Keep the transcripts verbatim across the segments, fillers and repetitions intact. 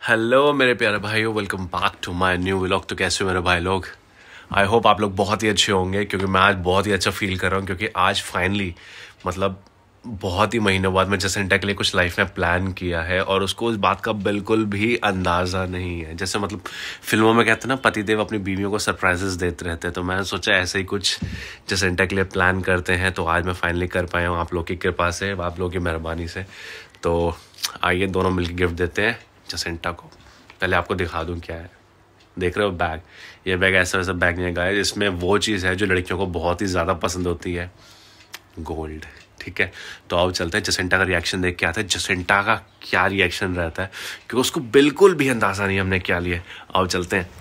Hello मेरे प्यारे भाइयों, welcome back to my new vlog. तो कैसे हो मेरे भाई लोग? आई होप आप लोग बहुत ही अच्छे होंगे, क्योंकि मैं आज बहुत ही अच्छा फील कर रहा हूँ। क्योंकि आज फाइनली मतलब बहुत ही महीनों बाद मैं जसेंटा के लिए कुछ लाइफ में प्लान किया है, और उसको उस बात का बिल्कुल भी अंदाज़ा नहीं है। जैसे मतलब फिल्मों में कहते हैं ना, पतिदेव अपनी बीवियों को सरप्राइजेस देते रहते हैं, तो मैंने सोचा ऐसे ही कुछ जसेंटा के लिए प्लान करते हैं। तो आज मैं फाइनली कर पाया हूँ आप लोग की कृपा से, आप लोगों की मेहरबानी से। तो आइए दोनों मिलकर गिफ्ट देते हैं जसेंटा को। पहले आपको दिखा दूं क्या है। देख रहे हो बैग? ये बैग ऐसा वैसा बैग नहीं है गाइस, इसमें वो चीज़ है जो लड़कियों को बहुत ही ज़्यादा पसंद होती है, गोल्ड। ठीक है, तो अब चलते हैं जसेंटा का रिएक्शन देख के आते हैं। जसेंटा का क्या रिएक्शन रहता है, क्योंकि उसको बिल्कुल भी अंदाज़ा नहीं हमने क्या लिया। अब चलते हैं।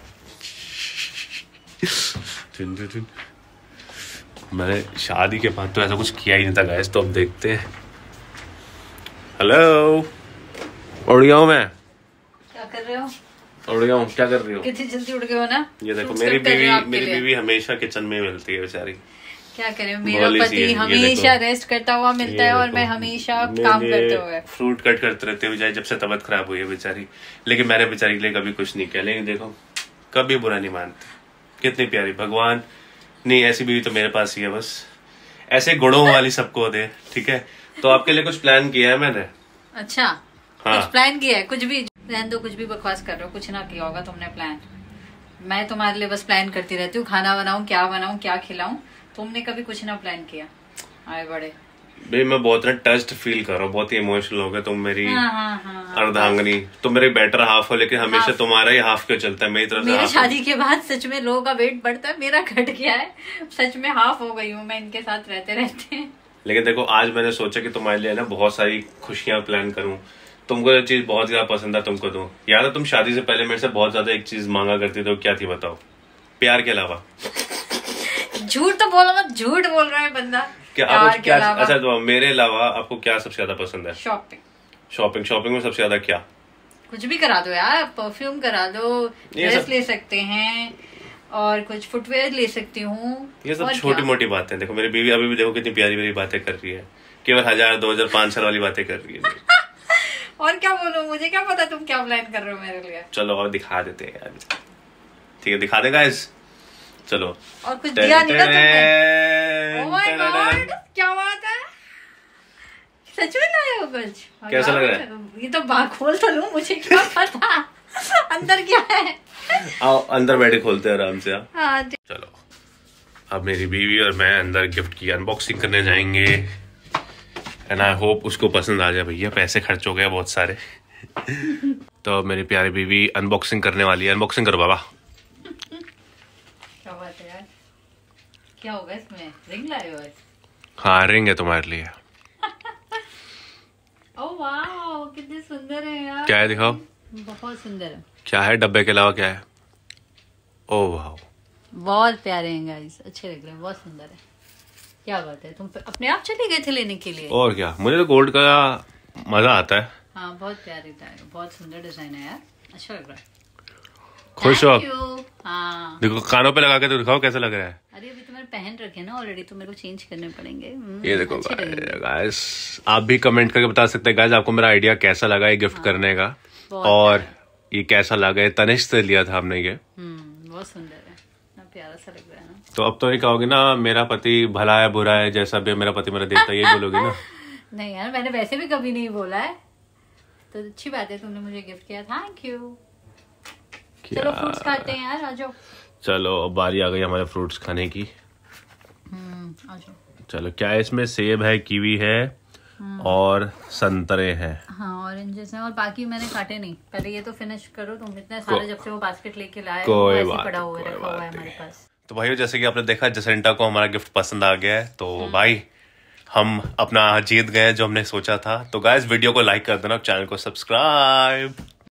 मैंने शादी के बाद तो ऐसा कुछ किया ही नहीं था गाइस, तो अब देखते हैं। हेलो, उड़ गया हूँ मैं। क्या कर रहे हो? उड़ गया हूँ। क्या कर रही हो? कितनी जल्दी उड़ गए हो ना। ये देखो, मेरी बीवी मेरी बीवी हमेशा किचन में मिलती है बेचारी। क्या करें, मेरा पति हमेशा रेस्ट करता हुआ मिलता है और मैं हमेशा काम करते हुए। फ्रूट कट करते रहते हुए जाए, जब से तबीयत खराब हुई है बेचारी। लेकिन मैंने बेचारी के लिए कभी कुछ नहीं किया। लेकिन देखो, कभी बुरा नहीं मानती। कितनी प्यारी, भगवान नहीं ऐसी बीवी तो मेरे पास ही है। बस ऐसे गुणों वाली सबको दे। ठीक है, तो आपके लिए कुछ प्लान किया है मैंने। अच्छा, हाँ। कुछ प्लान किया है? कुछ भी रहने दो, कुछ भी बकवास कर रहे हो। कुछ ना किया होगा तुमने प्लान। मैं तुम्हारे लिए बस प्लान करती रहती हूँ, खाना बनाऊं, क्या बनाऊं, क्या खिलाऊं। तुमने कभी कुछ ना प्लान किया। आए बड़े भाई, मैं बहुत ना टच्ड फील कर रहा हूँ, बहुत ही इमोशनल हो गया। तुम मेरी हाँ, हाँ, हाँ, अर्धांगनी, तुम मेरे बेटर हाफ हो, लेकिन हमेशा तुम्हारा ही हाफ क्यों चलता है? मेरी तरफ से मेरी शादी के बाद सच में लोगों का वेट बढ़ता है, मेरा घट गया है। सच में हाफ हो गई हूँ मैं इनके साथ रहते रहते। लेकिन देखो, आज मैंने सोचा कि तुम्हारे लिए ना बहुत सारी खुशियां प्लान करूं। तुमको जो चीज बहुत ज्यादा पसंद है तुमको दूं। याद है तुम शादी से पहले मेरे से बहुत ज्यादा एक चीज मांगा करती थी, क्या थी बताओ? प्यार के अलावा। झूठ तो बोलो मत, झूठ बोल रहा है बंदा। क्या आपको क्या? अच्छा, तो मेरे अलावा आपको क्या सबसे ज्यादा पसंद है? शॉपिंग। शॉपिंग शॉपिंग में सबसे ज्यादा क्या? कुछ भी करा दो यार, परफ्यूम करा दो, ड्रेस ले सकते हैं, और कुछ फुटवेयर ले सकती हूँ। ये सब छोटी मोटी बातें। देखो, मेरी बीवी अभी भी देखो कितनी प्यारी प्यारी बातें कर रही है। केवल हजार दो हजार पांच साल वाली बातें कर रही है। और क्या बोलूं, मुझे क्या पता तुम क्या प्लान कर रहे हो मेरे लिए। चलो और दिखा देते हैं यार। ठीक है, दिखा देगा इस। चलो, और कुछ दिया नहीं ना तुमने? ओह माय गॉड, क्या बात है, सच में लाए हो कुछ? कैसा लग रहा है? ये तो बाहर खोल तो लूं, मुझे क्या पता अंदर क्या है। आओ अंदर बैठे खोलते हैं आराम से। हाँ, चलो, अब मेरी बीवी और मैं अंदर गिफ्ट की अनबॉक्सिंग करने जाएंगे। एंड आई होप उसको पसंद आ जाए। भैया पैसे खर्च हो गए बहुत सारे। तो मेरी प्यारी बीवी अनबॉक्सिंग करने वाली है। अनबॉक्सिंग करो बाबा। क्या बात है यार, क्या होगा इसमें? रिंग लाए हो? हाँ, रिंग है तुम्हारे लिए। ओह वाह, कितने सुंदर है यार। क्या है दिखाओ? बहुत सुंदर है। क्या है डब्बे के अलावा? क्या है? ओह वाह, बहुत प्यारे हैं गाइस, अच्छे लग रहे हैं, बहुत सुंदर है। क्या बात है, तुम अपने आप चले गए थे लेने के लिए? और क्या, मुझे तो गोल्ड का मजा आता है। हाँ, बहुत प्यारे था, बहुत सुंदर डिजाइन है यार, अच्छा लग रहा है। खुश हो? हाँ, देखो कानों पे लगा के तो दिखाओ कैसा लग रहा है। अरे अभी तो मैंने पहन रखे ना ऑलरेडी, तो मेरे को चेंज करने पड़ेंगे। ये देखो गाइस, आप भी कमेंट करके बता सकते हैं गाइस आपको मेरा आइडिया कैसा लगा ये गिफ्ट करने का, और ये कैसा लगा। तनिष्क से लिया था हमने ये। बहुत सुंदर है ना, प्यारा सा लग रहा है ना। तो अब तो ये कहोगे ना मेरा पति भला है बुरा है, जैसा भी मेरा पति मेरा देवता, ये बोलोगे ना? नहीं यार, मैंने वैसे भी कभी नहीं बोला है, तो अच्छी बात है तुमने मुझे गिफ्ट किया, थैंक यू। चलो फ्रूट्स खाते हैं यार, आ जाओ। चलो, अब बारी आ गई हमारे फ्रूट्स खाने की। हम्म, आ जाओ। चलो, क्या है इसमें? सेब है, कीवी है और संतरे हैं। हाँ, ऑरेंजेस हैं, और बाकी मैंने काटे नहीं। पहले ये तो फिनिश करो तुम, इतने सारे जब से वो बास्केट लेके लाए, कोई बात पड़ा हुआ रखा हुआ है हमारे पास। तो भाइयों, जैसे कि आपने देखा जसेंटा को हमारा गिफ्ट पसंद आ गया है, तो भाई हम अपना जीत गए जो हमने सोचा था। तो गाइस, वीडियो को लाइक कर देना, चैनल को सब्सक्राइब।